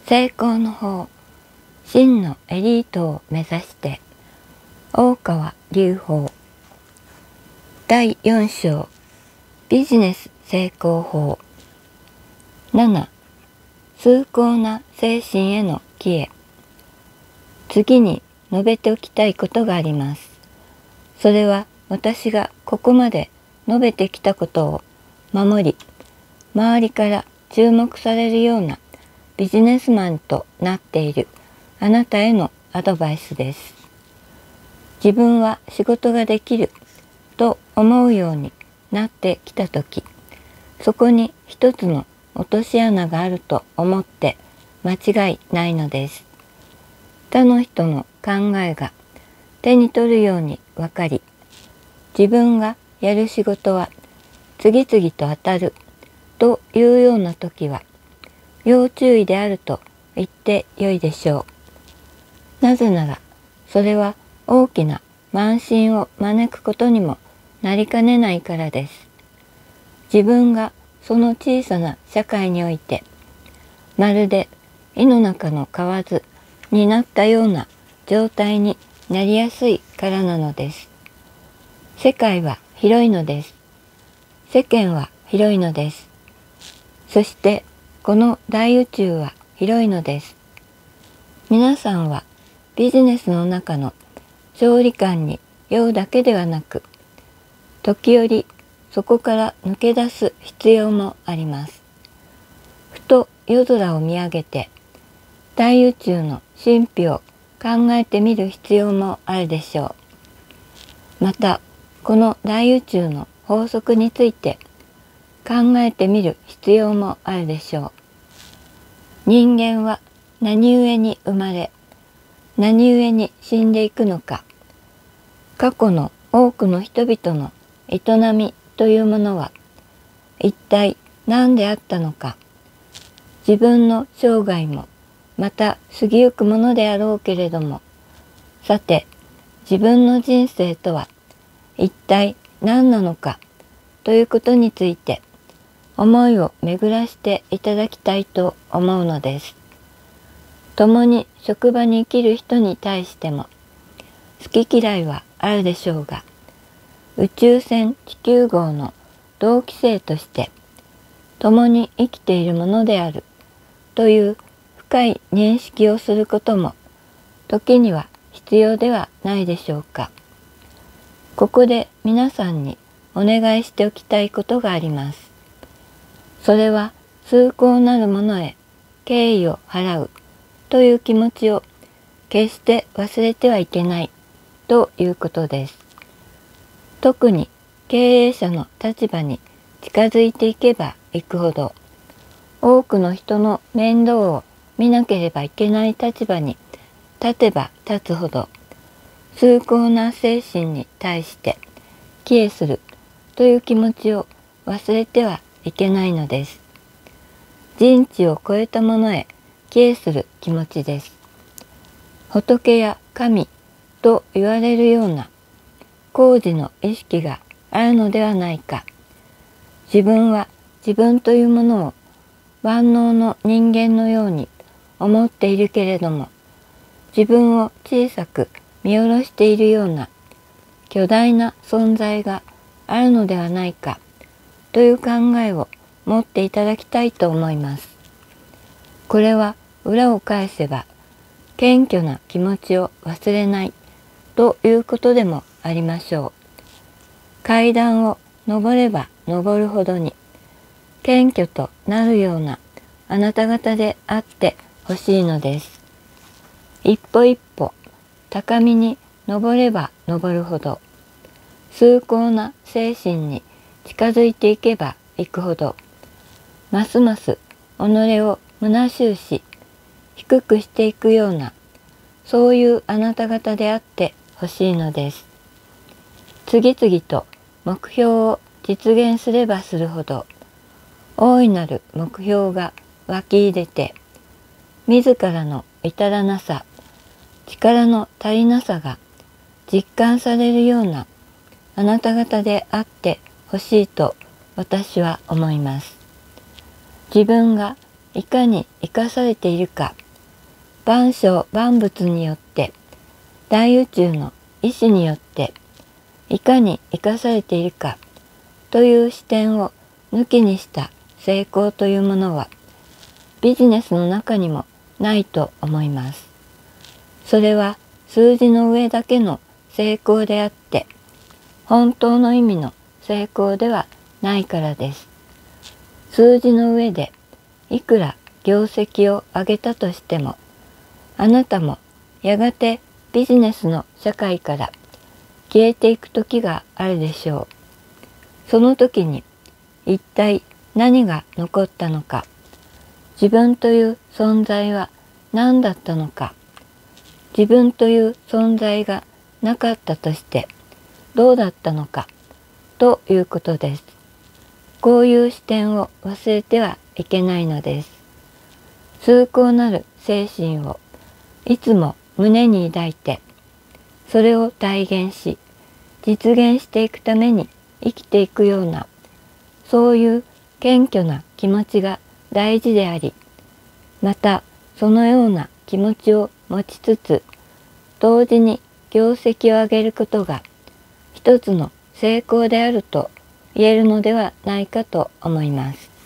成功の方、真のエリートを目指して。大川隆法。第4章、ビジネス成功法。7、崇高な精神への帰依。次に述べておきたいことがあります。それは私がここまで述べてきたことを守り、周りから注目されるようなビジネスマンとなっているあなたへのアドバイスです。自分は仕事ができると思うようになってきたとき、そこに一つの落とし穴があると思って間違いないのです。他の人の考えが手に取るようにわかり、自分がやる仕事は次々と当たるというような時は、要注意であると言ってよいでしょう。なぜなら、それは大きな慢心を招くことにもなりかねないからです。自分がその小さな社会において、まるで井の中の蛙になったような状態になりやすいからなのです。世界は広いのです。世間は広いのです。そしてこの大宇宙は広いのです。皆さんはビジネスの中の勝利感に酔うだけではなく、時折そこから抜け出す必要もあります。ふと夜空を見上げて、大宇宙の神秘を考えてみる必要もあるでしょう。また、この大宇宙の法則について考えてみる必要もあるでしょう。人間は何故に生まれ、何故に死んでいくのか。過去の多くの人々の営みというものは一体何であったのか。自分の生涯もまた過ぎゆくものであろうけれども、さて自分の人生とは一体何なのかということについて思いを巡らしていただきたいと思うのです。共に職場に生きる人に対しても好き嫌いはあるでしょうが、宇宙船地球号の同期生として共に生きているものであるという深い認識をすることも時には必要ではないでしょうか。ここで皆さんにお願いしておきたいことがあります。それは崇高なるものへ敬意を払うという気持ちを決して忘れてはいけないということです。特に経営者の立場に近づいていけばいくほど、多くの人の面倒を見なければいけない立場に立てば立つほど、崇高な精神に対して帰依するという気持ちを忘れてはいけないのです。人知を超えたものへ帰依する気持ちです。仏や神と言われるような高次の意識があるのではないか。自分は自分というものを万能の人間のように思っているけれども、自分を小さく見下ろしているような巨大な存在があるのではないかという考えを持っていただきたいと思います。これは裏を返せば謙虚な気持ちを忘れないということでもありましょう。階段を上れば上るほどに謙虚となるようなあなた方であってほしいのです。一歩一歩高みに上れば上るほど、崇高な精神に近づいていけばいくほど、ますます己を虚しゅうし低くしていくような、そういうあなた方であってほしいのです。次々と目標を実現すればするほど、大いなる目標が湧き入れて、自らの至らなさ、力の足りなさが実感されるようなあなた方であってほしいと私は思います。自分がいかに生かされているか、万象万物によって、大宇宙の意志によっていかに生かされているかという視点を抜きにした成功というものはビジネスの中にもないと思います。それは数字の上だけの成功であって、本当の意味の成功ではないからです。数字の上でいくら業績を上げたとしても、あなたもやがてビジネスの社会から消えていく時があるでしょう。その時に一体何が残ったのか、自分という存在は何だったのか、自分という存在がなかったとしてどうだったのかということです。こういう視点を忘れてはいけないのです。崇高なる精神をいつも胸に抱いて、それを体現し、実現していくために生きていくような、そういう謙虚な気持ちが大事であり、またそのような気持ちを持ちつつ、同時に業績を上げることが一つの成功であると言えるのではないかと思います。